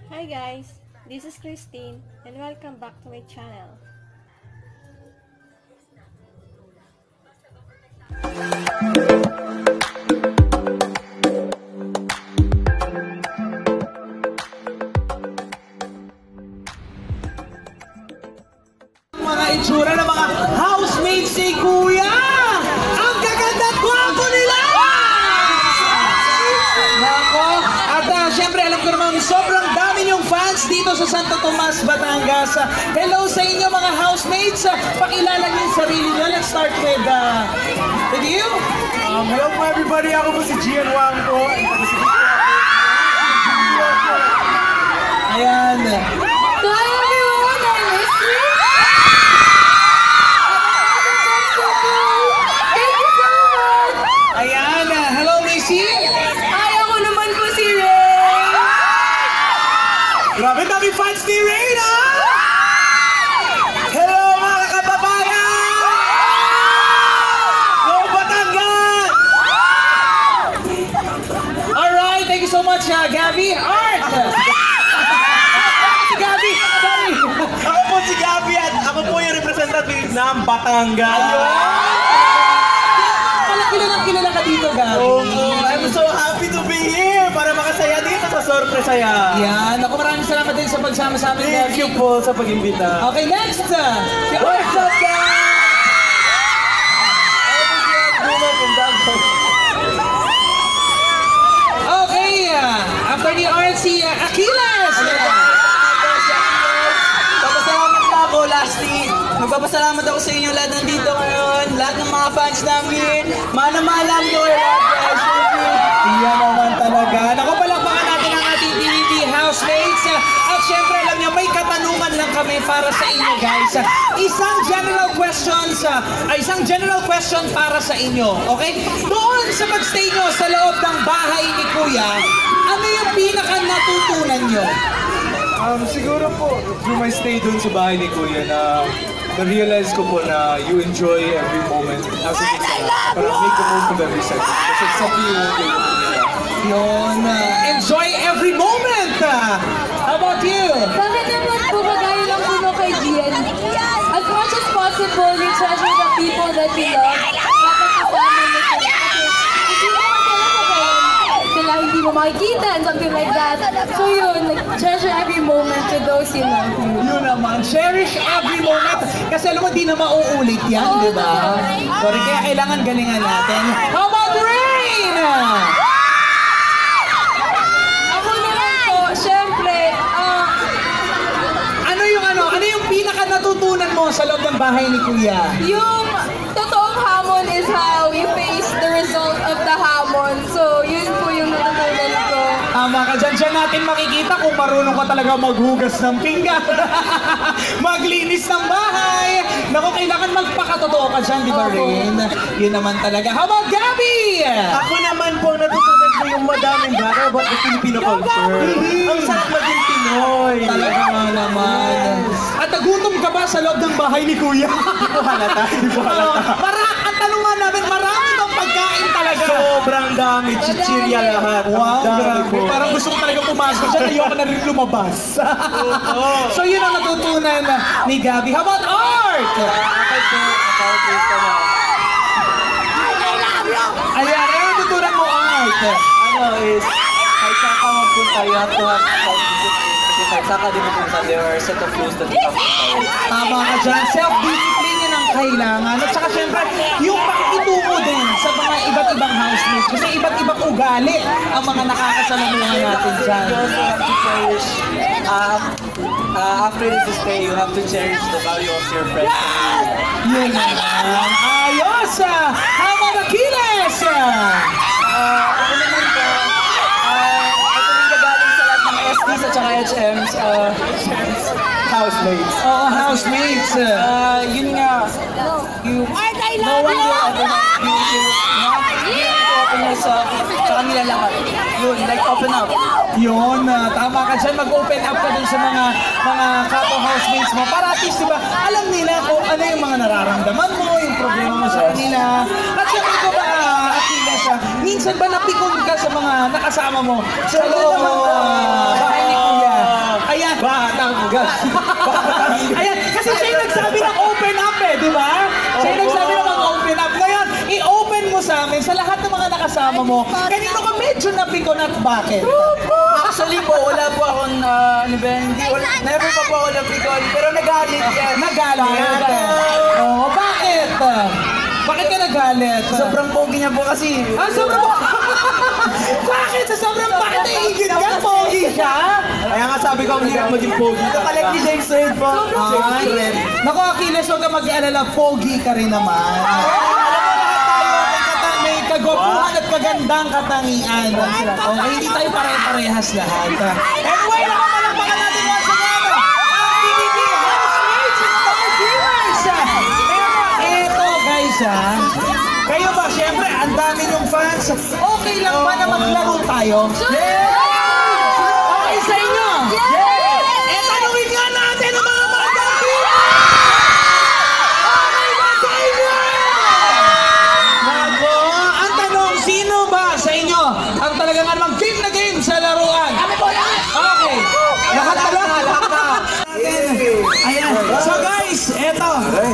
Hi guys, this is Christine and welcome back to my channel. Mga itsura ng mga housemates ni Kuya! Ang gaganda at gwapo nila! Nako! At syempre alam ko naman sobrang dami niyong fans dito sa Santo Tomas, Batangas. Hello sa inyo mga housemates! Pakilala niyo yung sarili niyo. Let's start with you. Hello po everybody, ako po si Gian Wang po. Ayan. Hi everyone, I miss you! Thank you so much! Ayan. Hello, Missy. Hi, ako naman po si Ray! Grabe dami fans ni Reyna! Hello mga kababayan! Go Batangas! Alright, thank you so much Gabby. Art! Si Gabby, sorry! Ako po si Gabby at ako po yung representative ng Batangas. Kilala ka dito, Gabby. I'm so happy to be here para makasaya dito sa sorpresaya. Yan, ako maraming salamat din sa pagsama sa amin, Thank Gabby. you po sa pag-imbita. Okay, next! Si What's Art! up guys? Ako po si from Davao. Okay, after the art, si Aquiles! Papasalamat na ako, lastly. Magpapasalamat ako sa inyo lahat nandito ngayon. Lahat ng mga fans namin. Mahal ko kayo lahat, guys. Iyan naman talaga. Naku, palakpakan natin ang ating TVP housemates. At syempre, alam niyo, may katanungan lang kami para sa inyo, guys. Isang general question para sa inyo, okay? Doon sa pagstay nyo sa loob ng bahay ni Kuya, ano yung pinaka natutunan nyo? Siguro po, through my stay dun sa bahay ni Kuya na-realize ko po na you enjoy every moment. As a parang make the most of every second. Kasi it's something you won't be able to do. Yun, enjoy every moment! How about you? Sa akin naman po, kagaya lang po no kay Gian. As much as possible, we treasure the people that we love. Kapag sila hindi mo makikita and something like that. So yun, like, treasure every moment with those you love. Yun naman, cherish every moment. Kasi alam mo, di na mauulit yan, di ba? Sorry, kaya kailangan galingan natin. How about Rain? Ako naman po, syempre, Ano yung pinaka natutunan mo sa loob ng bahay ni Kuya? yung totoong hamon is how we face the result of the hamon. So yun po yung natutunan ko. Tama ka dyan. Diyan natin makikita kung marunong ka talaga maghugas ng pinggan. Maglinis ng bahay. Naku, kailangan magpakatotoo ka dyan, di ba, Rain? Yun naman talaga. How about Gabby? Ako naman po, natutunan ko yung madaming bagay about the Filipino culture. Ang sarap maging Pinoy. Talaga nga naman. At nagutom ka ba sa loob ng bahay ni Kuya? Hindi ko halata. Ang tanong nga namin, marami bang pagkain talaga? Sobrang dami. Chichirya lahat. Wow, Ang dami grabe. po. Parang gusto ko talaga pumasok dyan. Ayoko na rin lumabas. So yun ang natutunan ni Gabby. How about Art? Okay po. About ko na. Ayan, ano ang natutunan mo, Art? Ano is, kahit saan ka magpunta, you have to have self-discipline. Kasi kahit saan ka din magpunta, there are set of rules that you have to follow. Tama ka dyan. Self-discipline yun ang kailangan. At saka syempre, yung pakitungo din sa mga iba't ibang housemates. Kasi iba't ibang ugali ang mga nakakasalamuhan natin dyan. You also have to cherish, after this stay, you have to cherish the value of your friends. Yun naman. Ayos! How about Aquiles? Ako naman po, ito rin kagaling sa lahat ng SDs at saka HMs, housemates. Oo, housemates. Yun nga, no one will ever have you to open yourself sa kanila lahat. Yun, like open up. Yun, tama ka dyan. Mag-open up ka dun sa mga kapwa housemates mo. Para at least, diba, alam nila kung ano yung mga nararamdaman mo, yung problema mo sa kanila. At syempre ko ba, Aquiles, minsan ba napikon ka sa mga nakasama mo sa loob ng bahay ni Kuya? Yes. Ayan, kasi siya yung nagsabi ng open up eh, di ba? Siya yung nagsabi ng mag-open up. Ngayon, i-open mo sa amin, sa lahat ng mga nakasama mo, kanino ka medyo napikon at bakit? Actually po, wala po akong, never pa po ako napikon, pero nagalit yan. Nagalit? Oo, bakit? Bakit ka nagalit? Sobrang pogi niya po kasi. Sobrang bakit? Sa sobrang bakit naiigit ka? Pogi siya? Kaya nga sabi ko, ang hirap maging pogi. Ito pala ni James Reid po. Ay, naku, Achilles, huwag ka mag-alala, pogi ka rin naman. May kagwapuhan at kagandang katangian. Okay, hindi tayo pare-parehas lahat. Anyway, nakamalampakan natin once again ang PBB Housemates and Star Dreamers. Pero eto guys kayo ba, syempre, ang dami yung fans. Okay lang ba na maglaro tayo? Okay sa inyo? Tanungin nga natin ang mga magandang dito! Okay ba sa inyo? Nako, ang tanong, sino ba sa inyo ang talagang namang game na game sa laruan? Okay. Lahat na. Ayan. So guys, eto.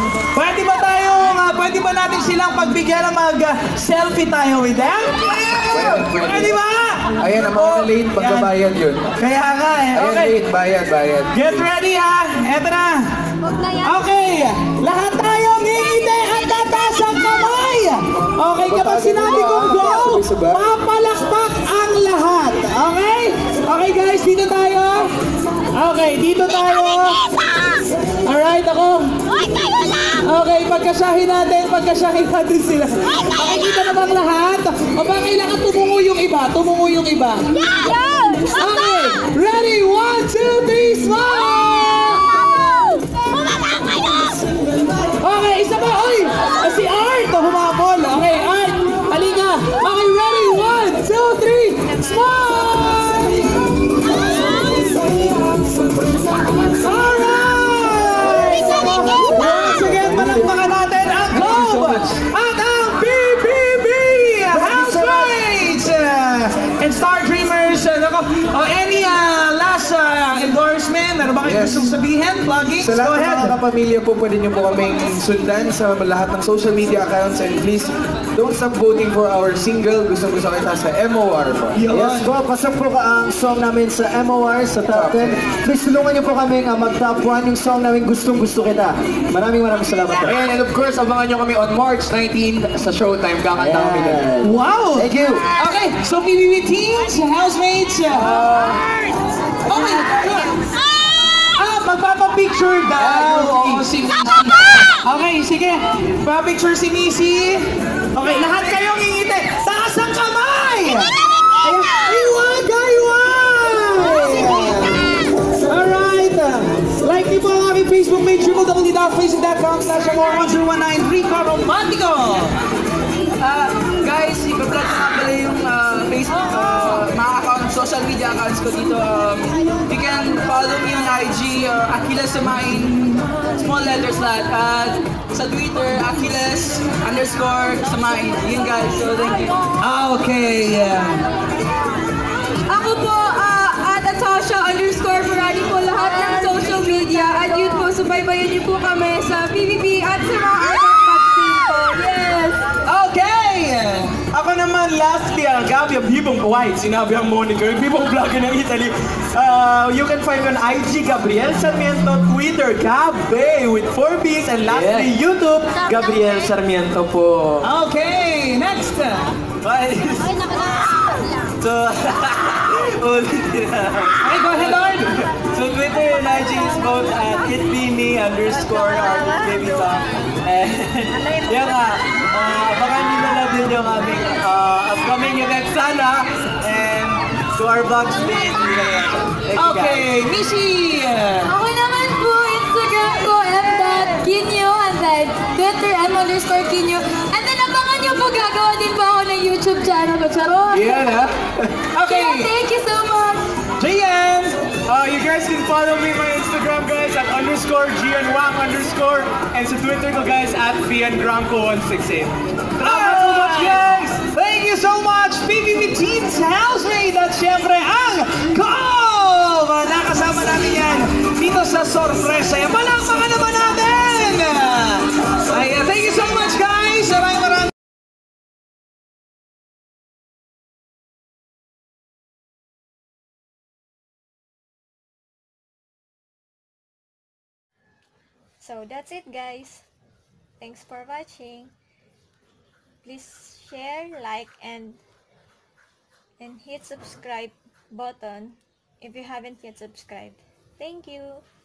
Pwede ba natin silang pagbigyan ng mag-selfie tayo with them? Pwede ba? Ayan, ang mga late, magbabayad yun. Kaya nga Ayan, Okay. late, bayad. Get ready ha. Eto na. Okay. Lahat tayo ngingiti at tataas ang kamay. Okay, kapag sinabi kong go, papalakpak ang lahat. Okay? Okay guys, dito tayo. Okay, dito tayo. Alright, ako. Okay, pagkasyahin natin sila. Makikita na bang lahat? O ba kailangan tumungo yung iba? Okay, ready? 1, 2, 3, smile! Okay, isa pa. Oy! Si Art! Humabol. Okay, Art. Halika. Okay, ready? 1, 2, 3, smile! Alright! Once again, palakpakan natin ang Globe at ang PBB Housemates and Star Dreamers. Any last endorsement? Ano ba kayo gustong sabihin? Pluggings? Sa Go lahat ng ahead. mga kapamilya po, pwede niyo po kaming sundan sa lahat ng social media accounts and please don't stop voting for our single. Gusto kita sa MOR po. Yes po, pasok po ang song namin sa MOR sa top 10. Please tulungan niyo po kami mag-top 1 yung song namin Gustong Gusto Kita. Maraming salamat po. And of course, abangan nyo kami on March 19 sa Showtime. Kakanta kami doon. Wow! Thank you. Okay, so PBB teams, housemates. Okay, magpapapicture daw. Oo, si Missy. Okay, sige. Papicture si Missy. Okay, lahat kayong ngingiti. Taas ang kamay! Iwagay! Alright. Like niyo po ang aming Facebook page, www.facebook.com/amor1019 Rico Romantico. Guys, iba-vlog ko nga pala yung Facebook, mga account, social media accounts ko dito. You can follow me on IG, Achilles Samain, small letters lahat. At sa Twitter, Achilles_Samain. Yun guys, so thank you. Okay. Ako po, @Natasha_Ferrari po lahat ng social media. At yun po, subaybayan niyo po kami sa PBB at sa mga other pag-team po. Yes! Okay. Ako naman, lastly, Gabi ang Bibong White. Sinabi ang Monica, yung Bibong vlogger ng Italy. You can find me on IG, Gabriel Sarmiento, Twitter, Gabe, with 4 B's, and lastly, YouTube, Gabriel Sarmiento po. Okay, next. Bye! So, ulit na. Okay, go ahead, Lord. So, Twitter and IG is both at itbeme_babytalk. And, yan nga, baka nyo na lang din yung aming upcoming event sana. And to our vlogs, thank you guys. Okay, Missy. Ako naman po, Instagram ko, m.kinyo, and then Twitter, m_kinyo. And then abangan nyo po, gagawa din po ako ng YouTube channel ko. Charot! Yan ha. Okay, Thank you so much! Jian. You guys can follow me my Instagram guys at _GNWang_ and sa Twitter ko guys at VNGranco168. Salamat so much guys! Thank you so much, PBB Teens Housemate at syempre ang Nakasama natin yan dito sa sorpresa yan. Palakpakan naman natin! Ay, thank you so much guys! Maraming So that's it guys. Thanks for watching. Please share, like, and hit subscribe button if you haven't yet subscribed. Thank you.